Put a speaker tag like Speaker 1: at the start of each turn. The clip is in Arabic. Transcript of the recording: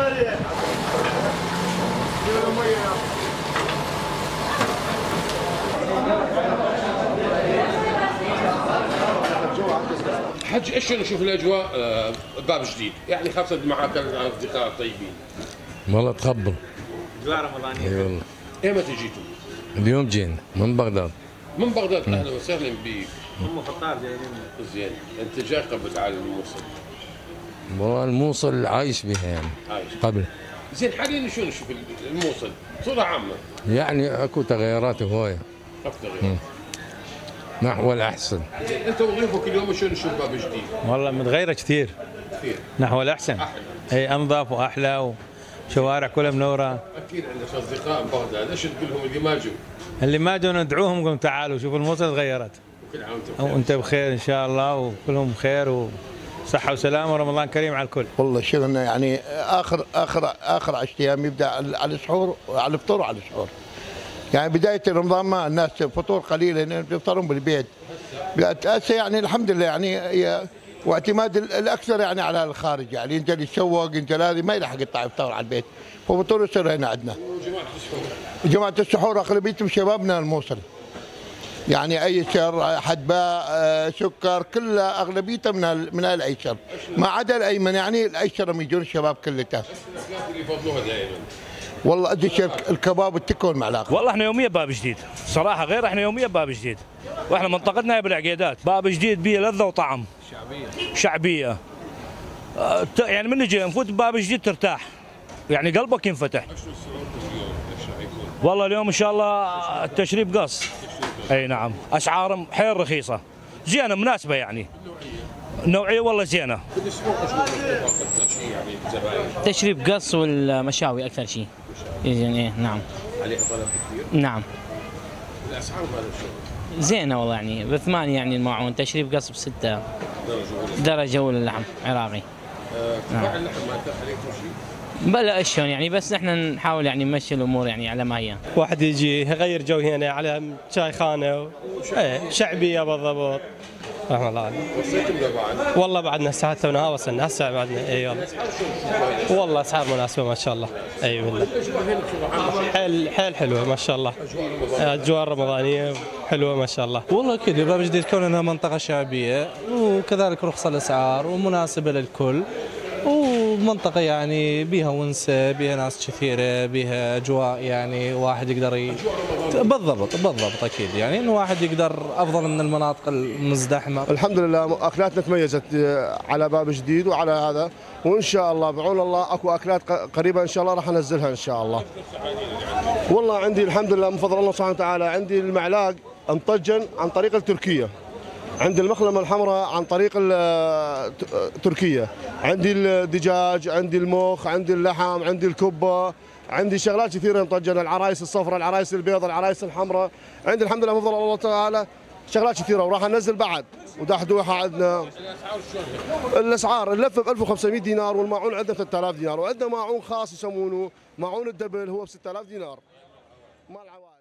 Speaker 1: حج ايش نشوف الاجواء باب جديد، يعني خاصه معك الاصدقاء الطيبين.
Speaker 2: والله تخبل
Speaker 3: اجواء رمضانيه.
Speaker 2: اي والله.
Speaker 1: ايمتى جيتوا؟
Speaker 2: اليوم جينا من بغداد.
Speaker 1: من بغداد، اهلا وسهلا بك.
Speaker 3: ام خطاب جايين.
Speaker 1: زين، انت جاي قبل على الموصل؟
Speaker 2: والله الموصل عايش بها يعني.
Speaker 1: عايش
Speaker 2: قبل.
Speaker 1: زين حاليا شو نشوف الموصل بصوره عامه؟
Speaker 2: يعني اكو تغيرات هوايه.
Speaker 1: تغيرات
Speaker 2: نحو الاحسن.
Speaker 1: زين انت وظيفك اليوم شو نشوف باب جديد؟
Speaker 3: والله متغيره كثير.
Speaker 1: كثير.
Speaker 3: نحو الاحسن.
Speaker 1: احلى.
Speaker 3: اي انظف واحلى وشوارع كلها منوره.
Speaker 1: اكيد عندك اصدقاء ببغداد، ايش تقول لهم اللي ما جو؟
Speaker 3: اللي ما جو ندعوهم قوم تعالوا شوفوا الموصل تغيرت.
Speaker 1: وكل عام وانتم بخير.
Speaker 3: وانت بخير ان شاء الله وكلهم بخير وصحه وسلامه ورمضان كريم على الكل.
Speaker 4: والله شغلنا يعني اخر 10 ايام يبدا على السحور على الفطور وعلى السحور. يعني بدايه رمضان ما الناس فطور قليل لان بيفطرون بالبيت. هسه يعني الحمد لله يعني واعتماد الاكثر يعني على الخارج، يعني انت اللي تسوق انت لازم ما يلحق يطلع يفطر على البيت، ففطور يصير هنا عندنا. جماعه السحور اغلبيتهم شبابنا الموصل. يعني ايسر حدباء سكر كلها اغلبيتها من الايسر ما عدا الايمن، يعني الايسر يجون الشباب كلها.
Speaker 1: اللي يفضلوها دائما.
Speaker 4: والله ادي الكباب والتكه والمعلاقه.
Speaker 5: والله احنا يوميا باب جديد، صراحه غير احنا يوميا باب جديد، واحنا منطقتنا بالعقيدات، باب جديد به لذه وطعم. شعبيه. يعني من نجي نفوت بباب جديد ترتاح، يعني قلبك ينفتح. والله اليوم ان شاء الله التشريب قص. اي نعم، اسعار حيل رخيصه، زينه مناسبه يعني. نوعيه والله زينه.
Speaker 6: تشريب قص والمشاوي اكثر شيء. يعني نعم.
Speaker 1: عليها طلب كثير؟
Speaker 6: نعم.
Speaker 1: الاسعار مالها شو؟
Speaker 6: زينه والله يعني ب8 يعني الماعون، تشريب قص ب6 درجه واللحم عراقي.
Speaker 1: ارتفاع اللحم ما اثر عليكم شيء؟
Speaker 6: بلا اشون يعني، بس نحن نحاول يعني نمشي الامور يعني على ما هي.
Speaker 7: واحد يجي يغير جو هنا على شاي خانه شعبيه بالضبط. رحمه الله عليك.
Speaker 1: وصلتم لبعد؟
Speaker 7: والله بعدنا الساعه تونا وصلنا هسه بعدنا. اي والله. والله اسعار مناسبه ما شاء الله. اي والله. حيل حلوه ما شاء الله. اجواء رمضانيه حلوه ما شاء الله.
Speaker 8: والله اكيد باب جديد كوننا منطقه شعبيه وكذلك رخصه الاسعار ومناسبه للكل، ومنطقة يعني بيها ونسة، بيها ناس كثيرة، بيها أجواء يعني واحد يقدر بالضبط أكيد، يعني إنه واحد يقدر أفضل من المناطق المزدحمة.
Speaker 9: الحمد لله أكلاتنا تميزت على باب جديد وعلى هذا، وإن شاء الله بعون الله أكو أكلات قريبة إن شاء الله راح أنزلها إن شاء الله. والله عندي الحمد لله من فضل الله سبحانه وتعالى، عندي المعلاق مطجن عن طريق التركية، عندي المخلمة الحمراء عن طريق تركيا، عندي الدجاج، عندي المخ، عندي اللحم، عندي الكبة، عندي شغلات كثيرة مطجنة، العرايس الصفراء، العرايس البيضاء، العرايس الحمراء، عندي الحمد لله بفضل الله تعالى شغلات كثيرة وراح ننزل بعد ودحدوحة عندنا. الأسعار اللفة ب 1500 دينار والماعون عندنا 3000 دينار، وعندنا ماعون خاص يسمونه ماعون الدبل هو ب 6000 دينار. مال عوائل.